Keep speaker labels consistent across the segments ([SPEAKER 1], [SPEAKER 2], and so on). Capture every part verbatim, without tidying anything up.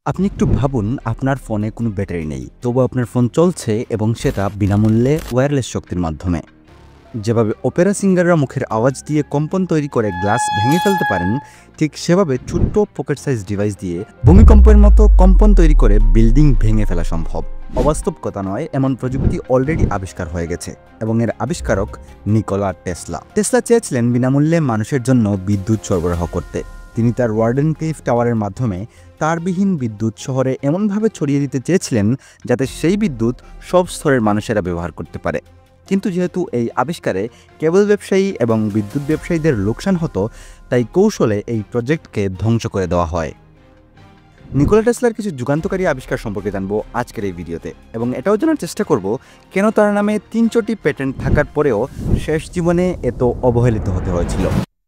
[SPEAKER 1] আপনি একটু ভাবুন, আপনার ফোনে কোনো ব্যাটারি নেই, তবু আপনার ফোন চলছে এবং সেটা বিনামূল্যে ওয়্যারলেস শক্তির মাধ্যমে। যেভাবে অপেরা সিঙ্গাররা মুখের আওয়াজ দিয়ে কম্পন তৈরি করে গ্লাস ভেঙে ফেলতে পারেন, ঠিক সেভাবে ছোট্ট পকেট সাইজ ডিভাইস দিয়ে ভূমিকম্পের মতো কম্পন তৈরি করে বিল্ডিং ভেঙে ফেলা সম্ভব। অবাস্তব কথা নয়, এমন প্রযুক্তি অলরেডি আবিষ্কার হয়ে গেছে এবং এর আবিষ্কারক নিকোলা টেসলা। টেসলা চেয়েছিলেন বিনামূল্যে মানুষের জন্য বিদ্যুৎ সরবরাহ করতে। তিনি তার ওয়ার্ডেন ক্লিফ টাওয়ারের মাধ্যমে তারবিহীন বিদ্যুৎ শহরে এমনভাবে ছড়িয়ে দিতে চেয়েছিলেন যাতে সেই বিদ্যুৎ সব স্তরের মানুষেরা ব্যবহার করতে পারে। কিন্তু যেহেতু এই আবিষ্কারে কেবল ব্যবসায়ী এবং বিদ্যুৎ ব্যবসায়ীদের লোকসান হতো, তাই কৌশলে এই প্রজেক্টকে ধ্বংস করে দেওয়া হয়। নিকোলা টেসলার কিছু যুগান্তকারী আবিষ্কার সম্পর্কে জানবো আজকের এই ভিডিওতে, এবং এটাও জানার চেষ্টা করব কেন তার নামে তিনশোটি প্যাটেন্ট থাকার পরেও শেষ জীবনে এত অবহেলিত হতে হয়েছিল।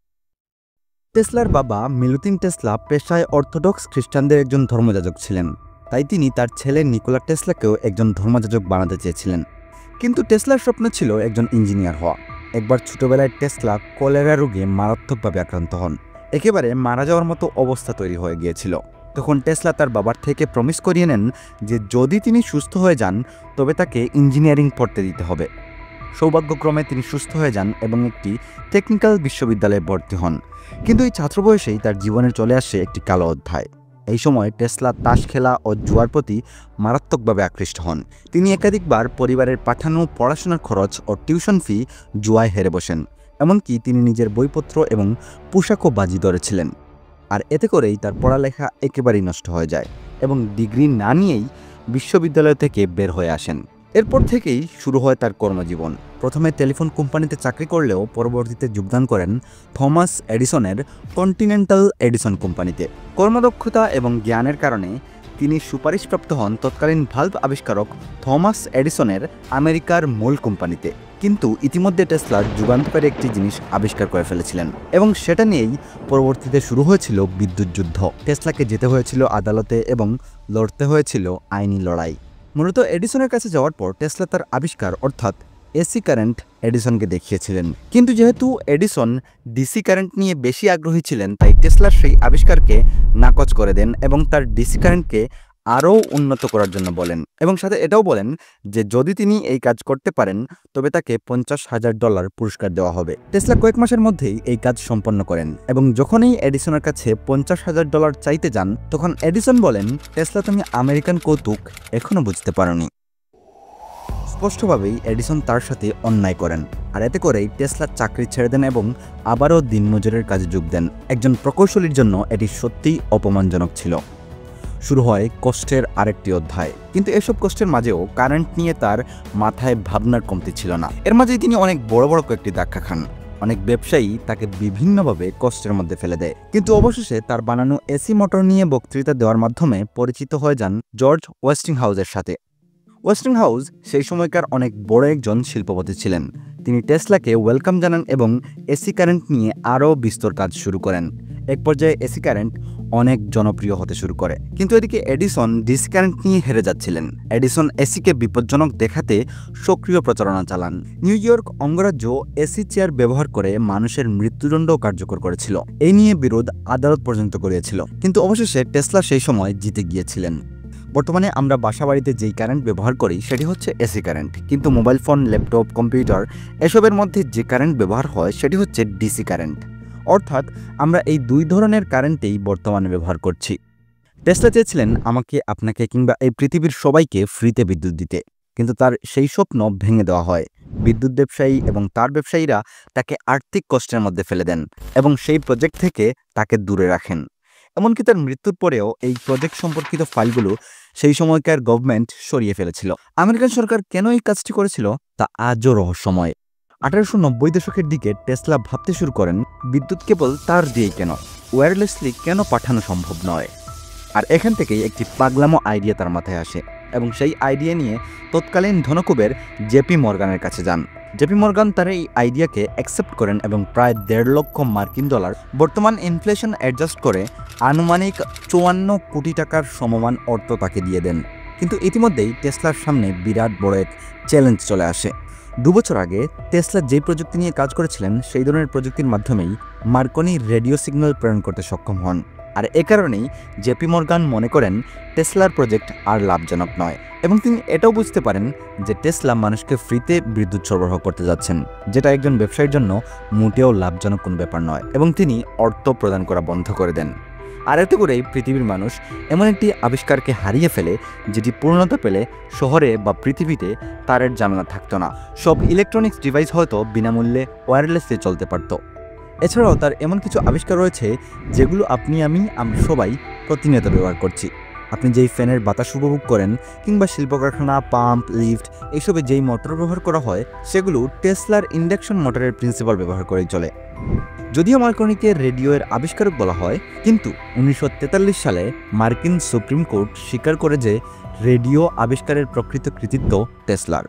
[SPEAKER 1] টেসলার বাবা মিলুতিন টেসলা পেশায় অর্থোডক্স খ্রিস্টানদের একজন ধর্মযাজক ছিলেন, তাই তিনি তার ছেলে নিকোলা টেসলাকেও একজন ধর্মযাজক বানাতে চেয়েছিলেন। কিন্তু টেসলার স্বপ্ন ছিল একজন ইঞ্জিনিয়ার হওয়া। একবার ছোটবেলায় টেসলা কলেরা রোগে মারাত্মকভাবে আক্রান্ত হন, একেবারে মারা যাওয়ার মতো অবস্থা তৈরি হয়ে গিয়েছিল। তখন টেসলা তার বাবার থেকে প্রমিস করিয়ে নেন যে যদি তিনি সুস্থ হয়ে যান তবে তাকে ইঞ্জিনিয়ারিং পড়তে দিতে হবে। সৌভাগ্যক্রমে তিনি সুস্থ হয়ে যান এবং একটি টেকনিক্যাল বিশ্ববিদ্যালয়ে ভর্তি হন। কিন্তু এই ছাত্র বয়সেই তার জীবনে চলে আসে একটি কালো অধ্যায়। এই সময় টেসলা তাস খেলা ও জুয়ার প্রতি মারাত্মকভাবে আকৃষ্ট হন। তিনি একাধিকবার পরিবারের পাঠানো পড়াশোনার খরচ ও টিউশন ফি জুয়ায় হেরে বসেন। এমনকি তিনি নিজের বইপত্র এবং পোশাকও বাজি ধরেছিলেন। আর এতে করেই তার পড়ালেখা একেবারেই নষ্ট হয়ে যায় এবং ডিগ্রি না নিয়েই বিশ্ববিদ্যালয় থেকে বের হয়ে আসেন। এরপর থেকেই শুরু হয় তার কর্মজীবন। প্রথমে টেলিফোন কোম্পানিতে চাকরি করলেও পরবর্তীতে যোগদান করেন থমাস এডিসনের কন্টিনেন্টাল এডিসন কোম্পানিতে। কর্মদক্ষতা এবং জ্ঞানের কারণে তিনি সুপারিশপ্রাপ্ত হন তৎকালীন ভাল্ব আবিষ্কারক থমাস এডিসনের আমেরিকার মূল কোম্পানিতে। কিন্তু ইতিমধ্যে টেসলা যুগান্তকারী একটি জিনিস আবিষ্কার করে ফেলেছিলেন এবং সেটা নিয়েই পরবর্তীতে শুরু হয়েছিল বিদ্যুৎ যুদ্ধ। টেসলাকে যেতে হয়েছিল আদালতে এবং লড়তে হয়েছিল আইনি লড়াই। মূলত এডিসনের কাছে যাওয়ার পর টেসলা তার আবিষ্কার অর্থাৎ এসি কারেন্ট এডিসনকে দেখিয়েছিলেন। কিন্তু যেহেতু এডিসন ডিসি কারেন্ট নিয়ে বেশি আগ্রহী ছিলেন, তাই টেসলার সেই আবিষ্কারকে নাকচ করে দেন এবং তার ডিসি কারেন্টকে আরও উন্নত করার জন্য বলেন এবং সাথে এটাও বলেন যে যদি তিনি এই কাজ করতে পারেন তবে তাকে পঞ্চাশ হাজার ডলার পুরস্কার দেওয়া হবে। টেসলা কয়েক মাসের মধ্যেই এই কাজ সম্পন্ন করেন এবং যখনই এডিসনের কাছে পঞ্চাশ হাজার ডলার চাইতে যান, তখন এডিসন বলেন, টেসলা, তুমি আমেরিকান কৌতুক এখনও বুঝতে পারোনি। স্পষ্টভাবেই এডিসন তার সাথে অন্যায় করেন, আর এতে করেই টেসলা চাকরি ছেড়ে দেন এবং আবারও দিনমজুরের কাজে যোগ দেন। একজন প্রকৌশলীর জন্য এটি সত্যিই অপমানজনক ছিল। শুরু হয় কষ্টের আরেকটি অধ্যায়। কিন্তু এসব কষ্টের মাঝেও কারেন্ট নিয়ে তার মাথায় ভাবনার কমতি ছিল না। এর মাঝেই তিনি অনেক বড় বড় কয়েকটি ধাক্কা খান। অনেক ব্যবসায়ী তাকে বিভিন্নভাবে কষ্টের মধ্যে ফেলে দেয়, কিন্তু অবশেষে তার বানানো এসি মোটর নিয়ে বক্তৃতা দেওয়ার মাধ্যমে পরিচিত হয়ে যান জর্জ ওয়েস্টিংহাউসের সাথে। ওয়েস্টিংহাউস সেই সময়কার অনেক বড় একজন শিল্পপতি ছিলেন। তিনি টেসলাকে ওয়েলকাম জানান এবং এসি কারেন্ট নিয়ে আরও বিস্তর কাজ শুরু করেন। এক পর্যায়ে এসি কারেন্ট অনেক জনপ্রিয় হতে শুরু করে। কিন্তু এদিকে এডিসন ডিসি কারেন্ট নিয়ে হেরে যাচ্ছিলেন। এডিসন এসিকে বিপজ্জনক দেখাতে সক্রিয় প্রচারণা চালান। নিউ ইয়র্ক অঙ্গরাজ্য এসি চেয়ার ব্যবহার করে মানুষের মৃত্যুদণ্ড কার্যকর করেছিল। এই নিয়ে বিরোধ আদালত পর্যন্ত করিয়েছিল, কিন্তু অবশেষে টেসলা সেই সময় জিতে গিয়েছিলেন। বর্তমানে আমরা বাসাবাড়িতে যেই কারেন্ট ব্যবহার করি সেটি হচ্ছে এসি কারেন্ট, কিন্তু মোবাইল ফোন, ল্যাপটপ, কম্পিউটার এসবের মধ্যে যে কারেন্ট ব্যবহার হয় সেটি হচ্ছে ডিসি কারেন্ট। অর্থাৎ আমরা এই দুই ধরনের কারেন্টেই বর্তমানে ব্যবহার করছি। টেসলা চেয়েছিলেন আমাকে, আপনাকে কিংবা এই পৃথিবীর সবাইকে ফ্রিতে বিদ্যুৎ দিতে, কিন্তু তার সেই স্বপ্ন ভেঙে দেওয়া হয়। বিদ্যুৎ ব্যবসায়ী এবং তার ব্যবসায়ীরা তাকে আর্থিক কষ্টের মধ্যে ফেলে দেন এবং সেই প্রজেক্ট থেকে তাকে দূরে রাখেন। এমনকি তার মৃত্যুর পরেও এই প্রজেক্ট সম্পর্কিত ফাইলগুলো সেই সময়কার গভর্নমেন্ট সরিয়ে ফেলেছিল। আমেরিকান সরকার কেন এই কাজটি করেছিল তা আজও রহস্যময়। আঠারোশো নব্বই দশকের দিকে টেসলা ভাবতে শুরু করেন, বিদ্যুৎ কেবল তার দিয়েই কেন, ওয়্যারলেসলি কেন পাঠানো সম্ভব নয়। আর এখান থেকেই একটি পাগলামো আইডিয়া তার মাথায় আসে এবং সেই আইডিয়া নিয়ে তৎকালীন ধনকুবের জেপি মর্গানের কাছে যান। জেপি মর্গান তার এই আইডিয়াকে অ্যাকসেপ্ট করেন এবং প্রায় দেড় লক্ষ মার্কিন ডলার, বর্তমান ইনফ্লেশন অ্যাডজাস্ট করে আনুমানিক চুয়ান্ন কোটি টাকার সমমান অর্থ তাকে দিয়ে দেন। কিন্তু ইতিমধ্যেই টেসলার সামনে বিরাট বড় এক চ্যালেঞ্জ চলে আসে। দুবছর আগে টেসলা যে প্রযুক্তি নিয়ে কাজ করেছিলেন সেই ধরনের প্রযুক্তির মাধ্যমেই মার্কনি রেডিও সিগন্যাল প্রেরণ করতে সক্ষম হন। আর এ কারণেই জেপি মর্গান মনে করেন টেসলার প্রজেক্ট আর লাভজনক নয়, এবং তিনি এটাও বুঝতে পারেন যে টেসলা মানুষকে ফ্রিতে বিদ্যুৎ সরবরাহ করতে যাচ্ছেন, যেটা একজন ব্যবসায়ীর জন্য মোটেও লাভজনক কোনো ব্যাপার নয়, এবং তিনি অর্থ প্রদান করা বন্ধ করে দেন। আর এতে করেই পৃথিবীর মানুষ এমন একটি আবিষ্কারকে হারিয়ে ফেলে যেটি পূর্ণতা পেলে শহরে বা পৃথিবীতে তারের ঝামেলা থাকতো না, সব ইলেকট্রনিক্স ডিভাইস হয়তো বিনামূল্যে ওয়্যারলেসে চলতে পারত। এছাড়াও তার এমন কিছু আবিষ্কার রয়েছে যেগুলো আপনি আমি আমরা সবাই প্রতিনিয়ত ব্যবহার করছি। আপনি যেই ফ্যানের বাতাস উপভোগ করেন কিংবা শিল্প কারখানা, পাম্প, লিফট এইসবে যেই মোটর ব্যবহার করা হয় সেগুলো টেসলার ইন্ডাকশন মোটরের প্রিন্সিপাল ব্যবহার করেই চলে। যদিও মার্কনিকে রেডিওয়ের আবিষ্কারক বলা হয়, কিন্তু উনিশশো তেতাল্লিশ সালে মার্কিন সুপ্রিম কোর্ট স্বীকার করে যে রেডিও আবিষ্কারের প্রকৃত কৃতিত্ব টেসলার।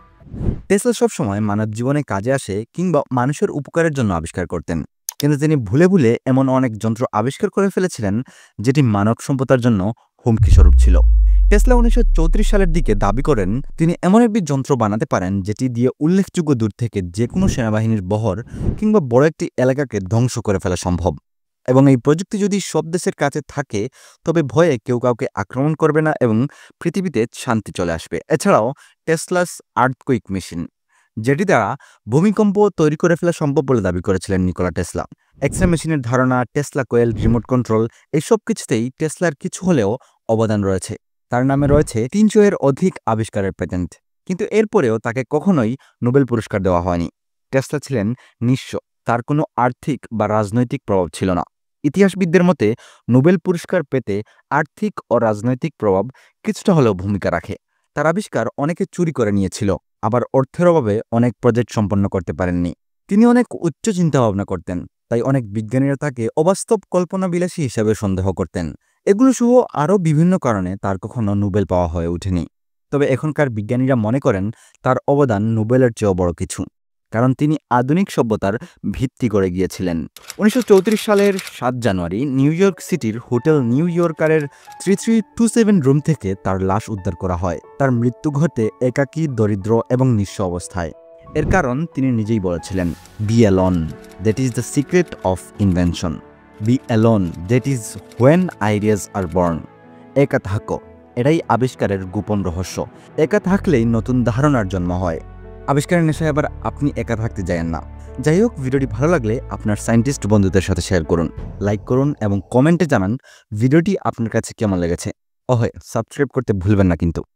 [SPEAKER 1] টেসলা সবসময় মানব জীবনে কাজে আসে কিংবা মানুষের উপকারের জন্য আবিষ্কার করতেন, কিন্তু তিনি ভুলে ভুলে এমন অনেক যন্ত্র আবিষ্কার করে ফেলেছিলেন যেটি মানব সভ্যতার জন্য হুমকি স্বরূপ ছিল। টেসলা উনিশশো চৌত্রিশ সালের দিকে দাবি করেন তিনি এমন একটি যন্ত্র বানাতে পারেন যেটি দিয়ে উল্লেখযোগ্য দূর থেকে যে কোনো সেনাবাহিনীর বহর কিংবা বড় একটি এলাকাকে ধ্বংস করে ফেলা সম্ভব, এবং এই প্রযুক্তি যদি সব দেশের কাছে থাকে তবে ভয়ে কেউ কাউকে আক্রমণ করবে না এবং পৃথিবীতে শান্তি চলে আসবে। এছাড়াও টেসলাস আর্থকুইক মেশিন, যেটি দ্বারা ভূমিকম্প তৈরি করে ফেলা সম্ভব বলে দাবি করেছিলেন নিকোলা টেসলা। এক্সরে মেশিনের ধারণা, টেসলা কোয়েল, রিমোট কন্ট্রোল এই সব কিছুতেই টেসলার কিছু হলেও অবদান রয়েছে। তার নামে রয়েছে তিনশো এর অধিক আবিষ্কারের পেটেন্ট, কিন্তু এরপরেও তাকে কখনোই নোবেল পুরস্কার দেওয়া হয়নি। টেসলা ছিলেন নিঃস্ব, তার কোনো আর্থিক বা রাজনৈতিক প্রভাব ছিল না। ইতিহাসবিদদের মতে নোবেল পুরস্কার পেতে আর্থিক ও রাজনৈতিক প্রভাব কিছুটা হলেও ভূমিকা রাখে। তার আবিষ্কার অনেকে চুরি করে নিয়েছিল, আবার অর্থের অভাবে অনেক প্রজেক্ট সম্পন্ন করতে পারেননি। তিনি অনেক উচ্চ চিন্তাভাবনা করতেন, তাই অনেক বিজ্ঞানীরা তাকে অবাস্তব কল্পনাবিলাসী হিসেবে সন্দেহ করতেন। এগুলো সহ আরও বিভিন্ন কারণে তার কখনো নোবেল পাওয়া হয়ে ওঠেনি। তবে এখনকার বিজ্ঞানীরা মনে করেন তার অবদান নোবেলের চেয়েও বড় কিছু, কারণ তিনি আধুনিক সভ্যতার ভিত্তি করে গিয়েছিলেন। উনিশশো চৌত্রিশ সালের সাত জানুয়ারি নিউ ইয়র্ক সিটির হোটেল নিউ ইয়র্কারের three three two seven room থেকে তার লাশ উদ্ধার করা হয়। তার মৃত্যু ঘটে একাকী, দরিদ্র এবং নিঃস্ব অবস্থায়। এর কারণ তিনি নিজেই বলেছিলেন, be alone, that is the secret of invention. Be alone, that is when ideas are born. একা থাকো, এটাই আবিষ্কারের গোপন রহস্য। একা থাকলেই নতুন ধারণার জন্ম হয়। আবিষ্কারের নেশায় আবার আপনি একা থাকতে যায়েন না। যাই হোক, ভিডিওটি ভালো লাগলে আপনার সায়েন্টিস্ট বন্ধুদের সাথে শেয়ার করুন, লাইক করুন এবং কমেন্টে জানান ভিডিওটি আপনার কাছে কেমন লেগেছে। ও হয়, সাবস্ক্রাইব করতে ভুলবেন না কিন্তু।